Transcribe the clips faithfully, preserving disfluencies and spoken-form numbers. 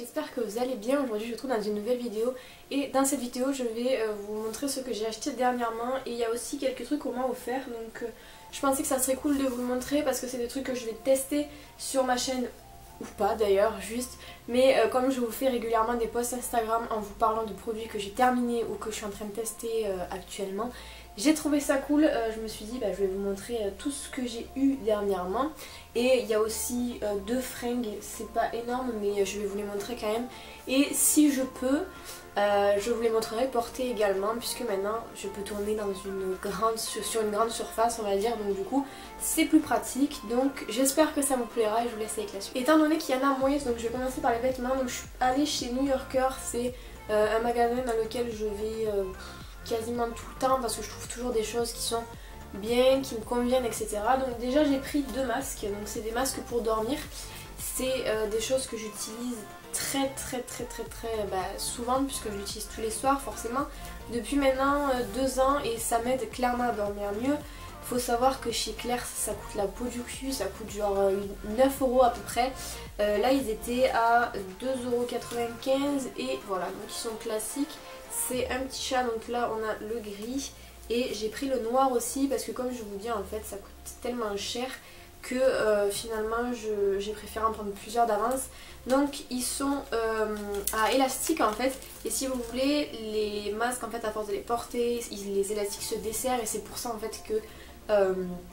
j'espère que vous allez bien. Aujourd'hui je vous retrouve dans une nouvelle vidéo et dans cette vidéo je vais euh, vous montrer ce que j'ai acheté dernièrement et il y a aussi quelques trucs qu'on m'a offert, donc euh, je pensais que ça serait cool de vous le montrer parce que c'est des trucs que je vais tester sur ma chaîne ou pas d'ailleurs juste, mais euh, comme je vous fais régulièrement des posts Instagram en vous parlant de produits que j'ai terminés ou que je suis en train de tester euh, actuellement, j'ai trouvé ça cool. euh, je me suis dit bah, je vais vous montrer euh, tout ce que j'ai eu dernièrement. Et il y a aussi euh, deux fringues, c'est pas énorme mais je vais vous les montrer quand même. Et si je peux, euh, je vous les montrerai portées également, puisque maintenant je peux tourner dans une grande, sur une grande surface on va dire, donc du coup c'est plus pratique. Donc j'espère que ça vous plaira et je vous laisse avec la suite. Étant donné qu'il y en a moins, donc je vais commencer par les vêtements. Donc je suis allée chez New Yorker, c'est euh, un magasin dans lequel je vais euh, quasiment tout le temps parce que je trouve toujours des choses qui sont bien, qui me conviennent, et cetera. Donc déjà j'ai pris deux masques, donc c'est des masques pour dormir. C'est euh, des choses que j'utilise très très très très très bah, souvent, puisque je l'utilise tous les soirs forcément depuis maintenant euh, deux ans et ça m'aide clairement à dormir mieux. Faut savoir que chez Claire's ça coûte la peau du cul, ça coûte genre euh, neuf euros à peu près. Euh, là ils étaient à deux euros quatre-vingt-quinze et voilà, donc ils sont classiques. C'est un petit chat, donc là on a le gris. Et j'ai pris le noir aussi parce que comme je vous dis en fait ça coûte tellement cher que euh, finalement j'ai préféré en prendre plusieurs d'avance. Donc ils sont euh, à élastique en fait, et si vous voulez les masques en fait à force de les porter, les élastiques se desserrent et c'est pour ça en fait que euh,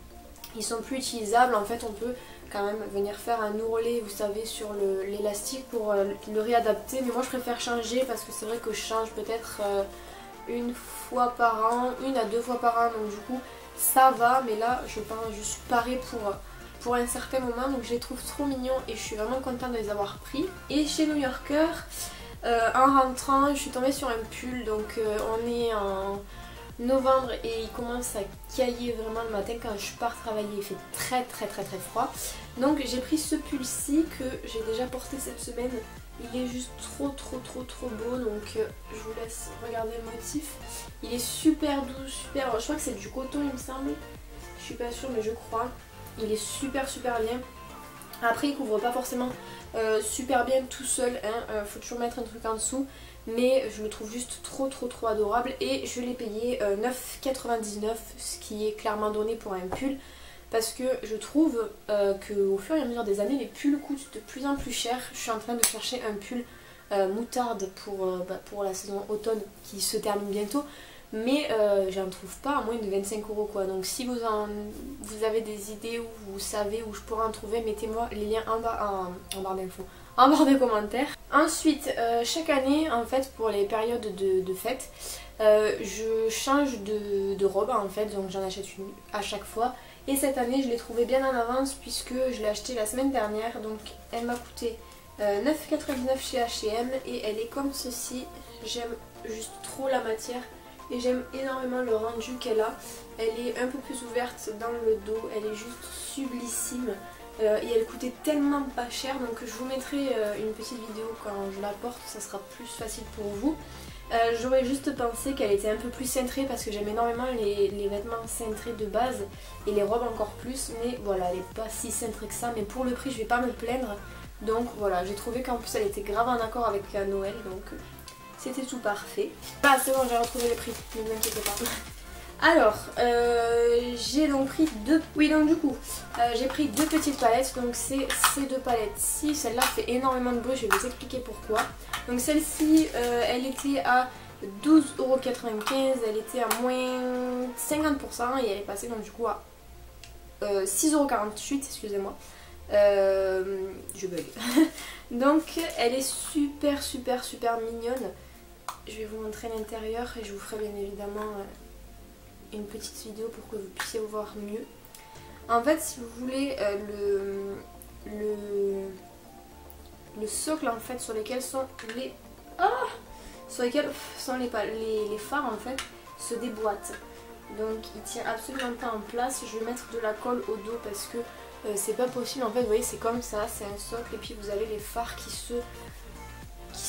ils sont plus utilisables. En fait on peut quand même venir faire un ourlet vous savez sur l'élastique pour euh, le réadapter, mais moi je préfère changer parce que c'est vrai que je change peut-être euh, une fois par an, une à deux fois par an, donc du coup ça va, mais là je pense je suis parée pour, pour un certain moment, donc je les trouve trop mignons et je suis vraiment contente de les avoir pris. Et chez New Yorker, euh, en rentrant je suis tombée sur un pull, donc euh, on est en novembre et il commence à cailler vraiment le matin quand je pars travailler, il fait très très très très froid, donc j'ai pris ce pull ci que j'ai déjà porté cette semaine. Il est juste trop trop trop trop beau, donc euh, je vous laisse regarder le motif. Il est super doux, super... Je crois que c'est du coton il me semble. Je suis pas sûre mais je crois. Il est super super bien. Après il couvre pas forcément euh, super bien tout seul, hein. euh, faut toujours mettre un truc en dessous. Mais je le trouve juste trop trop trop adorable et je l'ai payé euh, neuf euros quatre-vingt-dix-neuf, ce qui est clairement donné pour un pull. Parce que je trouve euh, qu'au fur et à mesure des années, les pulls coûtent de plus en plus cher. Je suis en train de chercher un pull euh, moutarde pour, euh, bah, pour la saison automne qui se termine bientôt. Mais euh, j'en trouve pas à moins de vingt-cinq euros quoi. Donc si vous, en, vous avez des idées ou vous savez où je pourrais en trouver, mettez-moi les liens en, bas, en, en barre d'infos, en barre de commentaires. Ensuite, euh, chaque année en fait pour les périodes de, de fête, euh, je change de, de robe en fait. Donc j'en achète une à chaque fois. Et cette année je l'ai trouvée bien en avance puisque je l'ai achetée la semaine dernière, donc elle m'a coûté euh, neuf euros quatre-vingt-dix-neuf chez H et M et elle est comme ceci. J'aime juste trop la matière et j'aime énormément le rendu qu'elle a. Elle est un peu plus ouverte dans le dos, elle est juste sublissime euh, et elle coûtait tellement pas cher, donc je vous mettrai euh, une petite vidéo quand je la porte, ça sera plus facile pour vous. Euh, J'aurais juste pensé qu'elle était un peu plus cintrée parce que j'aime énormément les, les vêtements cintrés de base et les robes encore plus, mais voilà, elle n'est pas si cintrée que ça, mais pour le prix je vais pas me plaindre. Donc voilà, j'ai trouvé qu'en plus elle était grave en accord avec euh, Noël, donc euh, c'était tout parfait. Ah c'est bon, j'ai retrouvé le prix, ne vous inquiétez pas. Alors, euh, j'ai donc pris deux... Oui, donc du coup, euh, j'ai pris deux petites palettes. Donc c'est ces deux palettes-ci. Celle-là fait énormément de bruit, je vais vous expliquer pourquoi. Donc celle-ci, euh, elle était à douze euros quatre-vingt-quinze. Elle était à moins cinquante pour cent et elle est passée donc du coup à euh, six euros quarante-huit, excusez-moi. Euh, je bug. Donc elle est super super super mignonne. Je vais vous montrer l'intérieur et je vous ferai bien évidemment... Euh, une petite vidéo pour que vous puissiez voir mieux. En fait si vous voulez euh, le, le le socle en fait sur lesquels sont les ah sur lesquels sont les, les, les phares en fait se déboîte, donc il tient absolument pas en place. Je vais mettre de la colle au dos parce que euh, c'est pas possible en fait, vous voyez c'est comme ça, c'est un socle et puis vous avez les phares qui se qui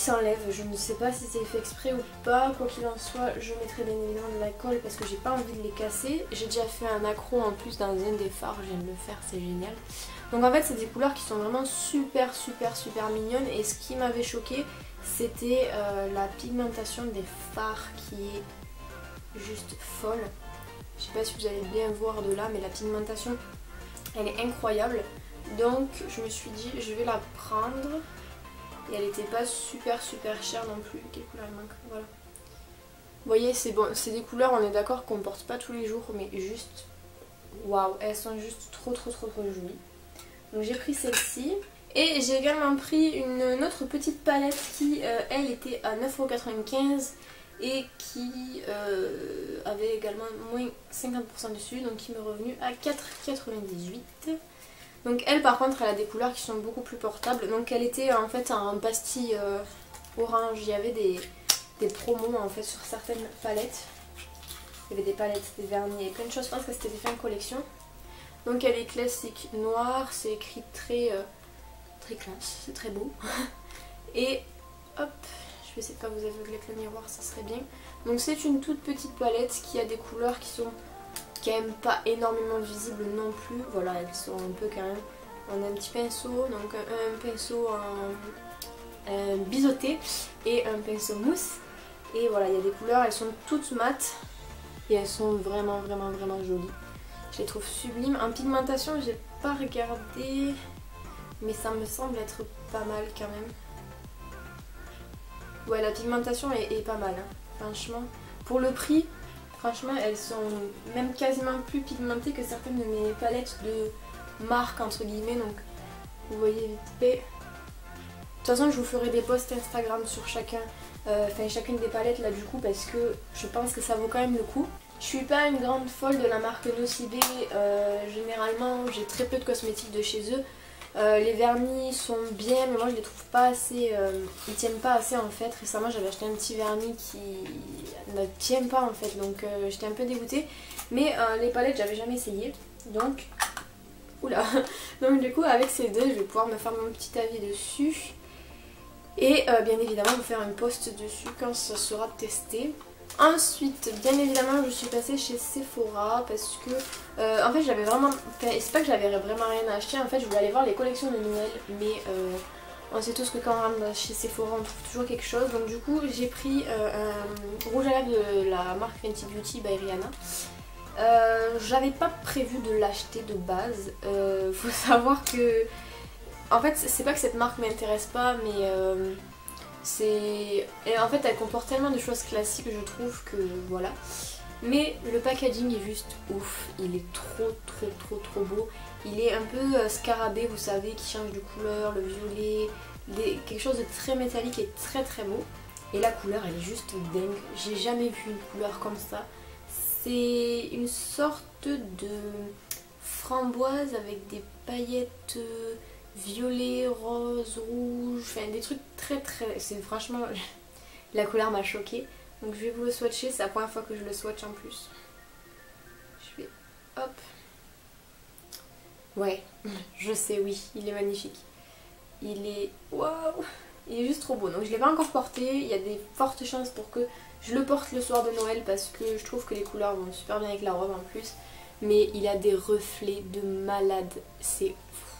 s'enlève. Je ne sais pas si c'est fait exprès ou pas. Quoi qu'il en soit, je mettrai bien évidemment de la colle parce que j'ai pas envie de les casser. J'ai déjà fait un accro en plus dans un des fards, je viens de le faire, c'est génial. Donc en fait c'est des couleurs qui sont vraiment super super super mignonnes et ce qui m'avait choqué c'était euh, la pigmentation des fards qui est juste folle. Je sais pas si vous allez bien voir de là mais la pigmentation elle est incroyable. Donc je me suis dit je vais la prendre et elle était pas super super chère non plus. Quelle couleur il manque, voilà. Vous voyez c'est bon, c'est des couleurs on est d'accord qu'on porte pas tous les jours mais juste waouh, elles sont juste trop trop trop trop jolies. Donc j'ai pris celle-ci et j'ai également pris une, une autre petite palette qui euh, elle était à neuf euros quatre-vingt-quinze et qui euh, avait également moins cinquante pour cent dessus donc qui m'est revenu à quatre euros quatre-vingt-dix-huit. Donc elle par contre elle a des couleurs qui sont beaucoup plus portables. Donc elle était en fait en pastille euh, orange, il y avait des, des promos en fait sur certaines palettes. Il y avait des palettes, des vernis et plein de choses, je pense que c'était des fins de collection. Donc elle est classique noire, c'est écrit très, euh, très classe, c'est très beau. Et hop, je vais essayer de pas vous aveugler avec le miroir, ça serait bien. Donc c'est une toute petite palette qui a des couleurs qui sont quand même pas énormément visibles non plus. Voilà, elles sont un peu quand même. On a un petit pinceau, donc un, un pinceau en un biseauté et un pinceau mousse. Et voilà, il y a des couleurs, elles sont toutes mates et elles sont vraiment vraiment vraiment jolies. Je les trouve sublimes. En pigmentation, j'ai pas regardé, mais ça me semble être pas mal quand même. Ouais, la pigmentation est, est pas mal, hein. Franchement. Pour le prix, franchement, elles sont même quasiment plus pigmentées que certaines de mes palettes de marque, entre guillemets. Donc, vous voyez vite fait. De toute façon, je vous ferai des posts Instagram sur chacun, euh, enfin chacune des palettes là du coup, parce que je pense que ça vaut quand même le coup. Je suis pas une grande folle de la marque Nocibé, euh, généralement j'ai très peu de cosmétiques de chez eux. Euh, les vernis sont bien mais moi je les trouve pas assez, euh, ils tiennent pas assez en fait. Récemment j'avais acheté un petit vernis qui ne tient pas en fait donc euh, j'étais un peu dégoûtée. Mais euh, les palettes j'avais jamais essayé donc, oula, donc du coup avec ces deux je vais pouvoir me faire mon petit avis dessus. Et euh, bien évidemment vous faire un post dessus quand ça sera testé. Ensuite, bien évidemment, je suis passée chez Sephora parce que, euh, en fait, j'avais vraiment, c'est pas que j'avais vraiment rien à acheter, en fait, je voulais aller voir les collections de Noël, mais euh, on sait tous que quand on rentre chez Sephora, on trouve toujours quelque chose. Donc du coup, j'ai pris euh, un rouge à lèvres de la marque Fenty Beauty by Rihanna. Euh, j'avais pas prévu de l'acheter de base. Euh, faut savoir que, en fait, c'est pas que cette marque m'intéresse pas, mais euh, c'est... Et en fait elle comporte tellement de choses classiques je trouve que voilà. Mais le packaging est juste ouf, il est trop trop trop trop beau. Il est un peu scarabée vous savez, qui change de couleur, le violet, des... quelque chose de très métallique et très très beau. Et la couleur elle est juste dingue, j'ai jamais vu une couleur comme ça. C'est une sorte de framboise avec des paillettes violet, rose, rouge, enfin des trucs très très... C'est franchement... la couleur m'a choquée. Donc je vais vous le swatcher, c'est la première fois que je le swatch en plus. Je vais... hop. Ouais, je sais, oui, il est magnifique. Il est... waouh, il est juste trop beau. Donc je ne l'ai pas encore porté, il y a des fortes chances pour que je le porte le soir de Noël parce que je trouve que les couleurs vont super bien avec la robe en plus. Mais il a des reflets de malade, c'est...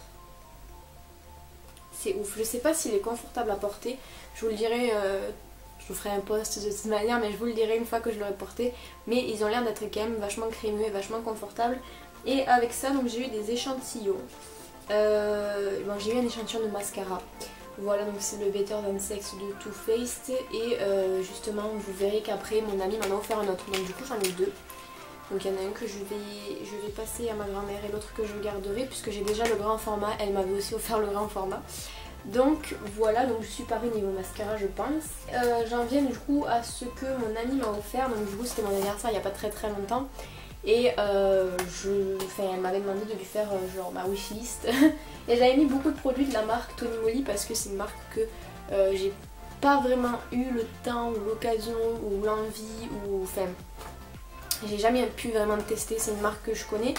c'est ouf. Je sais pas s'il est confortable à porter. Je vous le dirai, euh, je vous ferai un post de cette manière, mais je vous le dirai une fois que je l'aurai porté. Mais ils ont l'air d'être quand même vachement crémeux et vachement confortables. Et avec ça, donc j'ai eu des échantillons. Euh, bon, j'ai eu un échantillon de mascara. Voilà, donc c'est le Better Than Sex de Too Faced. Et euh, justement, vous verrez qu'après, mon ami m'en a offert un autre. Donc du coup, j'en ai deux. Donc il y en a un que je vais, je vais passer à ma grand-mère et l'autre que je garderai puisque j'ai déjà le grand format. Elle m'avait aussi offert le grand format. Donc voilà, donc je suis parée niveau mascara je pense. Euh, J'en viens du coup à ce que mon ami m'a offert. Donc du coup c'était mon anniversaire il n'y a pas très très longtemps. Et euh, je, enfin, elle m'avait demandé de lui faire euh, genre ma wishlist. Et j'avais mis beaucoup de produits de la marque Tony Moly parce que c'est une marque que euh, j'ai pas vraiment eu le temps ou l'occasion ou l'envie ou enfin... j'ai jamais pu vraiment tester, c'est une marque que je connais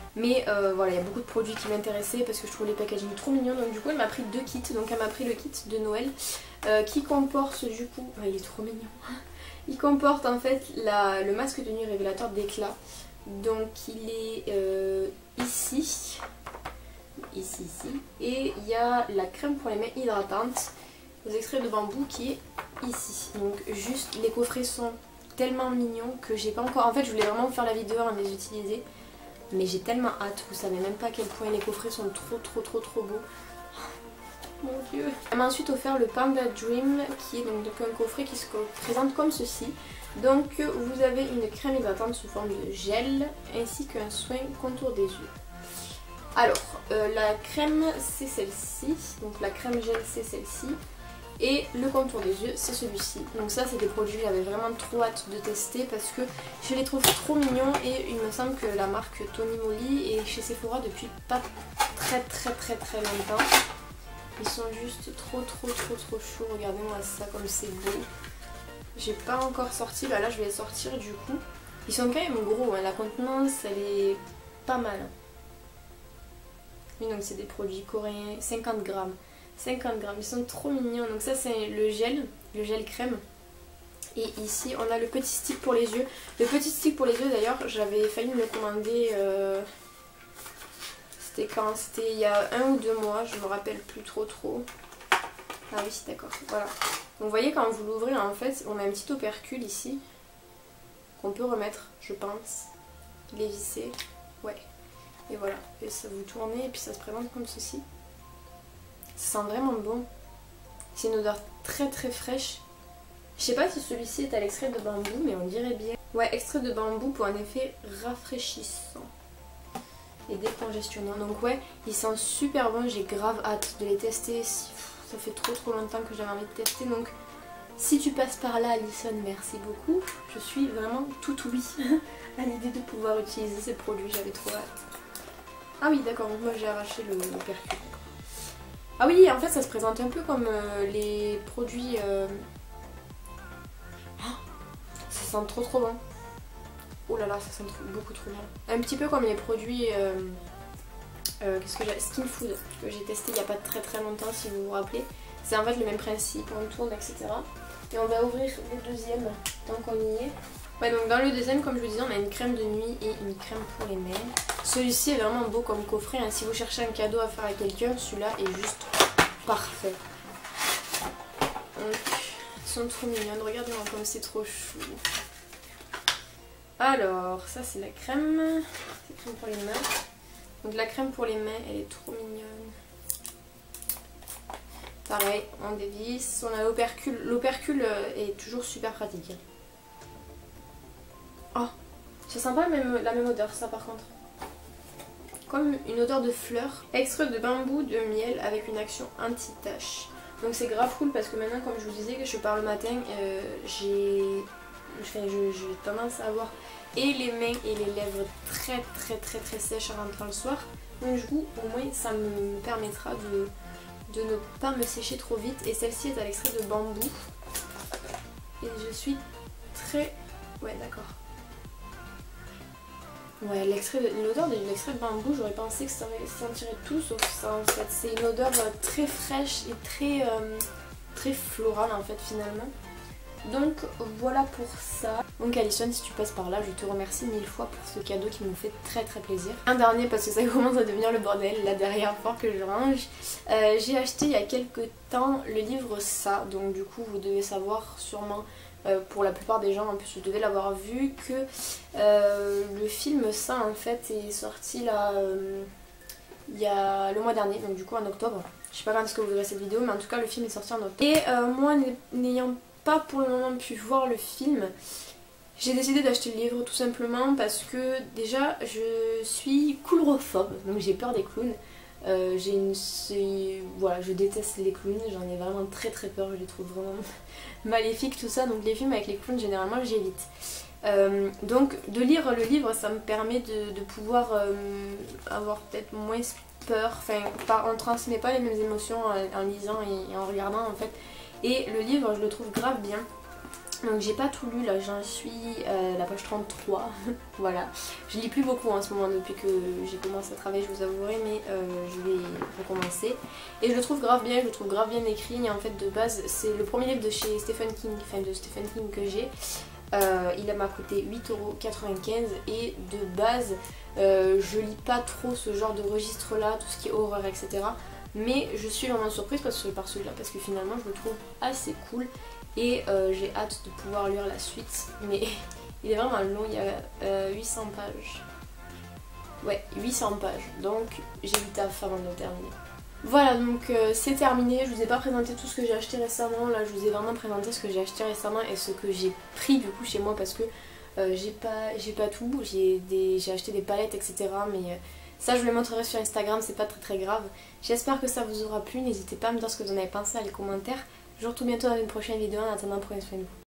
Mais euh, voilà, il y a beaucoup de produits qui m'intéressaient parce que je trouve les packaging trop mignons. Donc du coup elle m'a pris deux kits. Donc elle m'a pris le kit de Noël euh, qui comporte du coup... Oh, il est trop mignon. Il comporte en fait la, le masque de nuit révélateur d'éclat. Donc il est euh, ici. Ici, ici. Et il y a la crème pour les mains hydratante aux extraits de bambou qui est ici. Donc juste les coffrets sont tellement mignons que j'ai pas encore... En fait je voulais vraiment vous faire la vidéo avant de les utiliser. Mais j'ai tellement hâte, vous savez même pas à quel point les coffrets sont trop trop trop trop beaux. Mon dieu. Elle m'a ensuite offert le Panda Dream qui est donc un coffret qui se présente comme ceci. Donc vous avez une crème hydratante sous forme de gel ainsi qu'un soin contour des yeux. Alors euh, la crème c'est celle-ci, donc la crème gel c'est celle-ci. Et le contour des yeux c'est celui-ci. Donc ça c'est des produits que j'avais vraiment trop hâte de tester parce que je les trouve trop mignons. Et il me semble que la marque Tony Moly est chez Sephora depuis pas très très très très longtemps. Ils sont juste trop trop trop trop chauds. Regardez-moi ça comme c'est beau. J'ai pas encore sorti, bah là je vais les sortir du coup. Ils sont quand même gros, hein. La contenance elle est pas mal. Oui donc c'est des produits coréens, cinquante grammes. cinquante grammes, ils sont trop mignons. Donc ça c'est le gel, le gel crème. Et ici on a le petit stick pour les yeux. Le petit stick pour les yeux d'ailleurs j'avais failli me le commander, euh... c'était quand? C'était il y a un ou deux mois, je me rappelle plus trop trop. Ah oui d'accord, voilà. Donc vous voyez quand vous l'ouvrez en fait on a un petit opercule ici qu'on peut remettre je pense. Il est vissé, ouais. Et voilà, et ça vous tournez et puis ça se présente comme ceci. Ça sent vraiment bon. C'est une odeur très très fraîche. Je sais pas si celui-ci est à l'extrait de bambou, mais on dirait bien. Ouais, extrait de bambou pour un effet rafraîchissant et décongestionnant. Donc ouais, ils sont super bons. J'ai grave hâte de les tester. Ça fait trop trop longtemps que j'avais envie de tester. Donc si tu passes par là, Alison, merci beaucoup. Je suis vraiment tout oui à l'idée de pouvoir utiliser ces produits. J'avais trop hâte. Ah oui, d'accord. Donc moi j'ai arraché le, le percule. Ah oui, en fait ça se présente un peu comme euh, les produits... Euh... Oh, ça sent trop trop bon. Oh là là, ça sent trop, beaucoup trop bon. Un petit peu comme les produits... Euh... Euh, qu'est-ce que j'ai Skin Food, que j'ai testé il n'y a pas très très longtemps si vous vous rappelez. C'est en fait le même principe, on tourne, et cetera. Et on va ouvrir le deuxième tant qu'on y est. Ouais, donc dans le deuxième, comme je vous disais, on a une crème de nuit et une crème pour les mains. Celui-ci est vraiment beau comme coffret, hein. Si vous cherchez un cadeau à faire à quelqu'un, celui-là est juste parfait. Donc, ils sont trop mignons, regardez-moi comme c'est trop chou. Alors, ça c'est la crème, c'est crème pour les mains. Donc la crème pour les mains, elle est trop mignonne. Pareil, on dévisse, on a l'opercule. L'opercule est toujours super pratique. Oh, ça sent pas la même, la même odeur ça par contre. Comme une odeur de fleurs. Extrait de bambou de miel avec une action anti-tache. Donc c'est grave cool parce que maintenant comme je vous disais que je pars le matin, euh, j'ai enfin, tendance à avoir et les mains et les lèvres très très très très sèches en rentrant le soir. Donc du coup au moins ça me permettra de, de ne pas me sécher trop vite. Et celle-ci est à l'extrait de bambou. Et je suis très... Ouais d'accord. Ouais, l'odeur de l'extrait de bambou, j'aurais pensé que ça sentirait tout sauf ça en fait. C'est une odeur très fraîche et très, euh, très florale en fait finalement. Donc voilà pour ça. Donc Alison, si tu passes par là, je te remercie mille fois pour ce cadeau qui me fait très très plaisir. Un dernier parce que ça commence à devenir le bordel là derrière, fort que je range. Euh, J'ai acheté il y a quelques temps le livre Ça, donc du coup vous devez savoir sûrement... Euh, pour la plupart des gens, en plus vous devez l'avoir vu, que euh, le film Ça en fait est sorti là euh, il y a le mois dernier, donc du coup en octobre. Je sais pas quand est-ce que vous verrez cette vidéo, mais en tout cas le film est sorti en octobre. Et euh, moi n'ayant pas pour le moment pu voir le film, j'ai décidé d'acheter le livre tout simplement parce que déjà je suis coulrophobe, donc j'ai peur des clowns. Euh, j'ai une... Voilà, je déteste les clowns, j'en ai vraiment très très peur, je les trouve vraiment maléfiques tout ça, donc les films avec les clowns généralement j'évite. Euh, donc de lire le livre ça me permet de, de pouvoir euh, avoir peut-être moins peur, enfin on ne transmet pas les mêmes émotions en, en lisant et, et en regardant en fait. Et le livre je le trouve grave bien Donc j'ai pas tout lu, là j'en suis à la page trente-trois, voilà. Je lis plus beaucoup en ce moment depuis que j'ai commencé à travailler, je vous avouerai, mais euh, je vais recommencer. Et je le trouve grave bien, je le trouve grave bien écrit, et en fait de base c'est le premier livre de chez Stephen King, enfin de Stephen King que j'ai. Euh, il m'a coûté huit euros quatre-vingt-quinze et de base euh, je lis pas trop ce genre de registre là, tout ce qui est horreur et cetera. Mais je suis vraiment surprise par celui-là parce que finalement je le trouve assez cool. Et euh, j'ai hâte de pouvoir lire la suite, mais il est vraiment long, il y a euh, huit cents pages. Ouais, huit cents pages, donc j'ai du taf avant de le terminer. Voilà, donc euh, c'est terminé, je vous ai pas présenté tout ce que j'ai acheté récemment, là je vous ai vraiment présenté ce que j'ai acheté récemment et ce que j'ai pris du coup chez moi parce que euh, j'ai pas, j'ai pas tout, j'ai acheté des palettes et cetera. Mais euh, ça je vous les montrerai sur Instagram, c'est pas très très grave. J'espère que ça vous aura plu, n'hésitez pas à me dire ce que vous en avez pensé dans les commentaires. Je vous retrouve bientôt dans une prochaine vidéo, en attendant prenez soin de vous.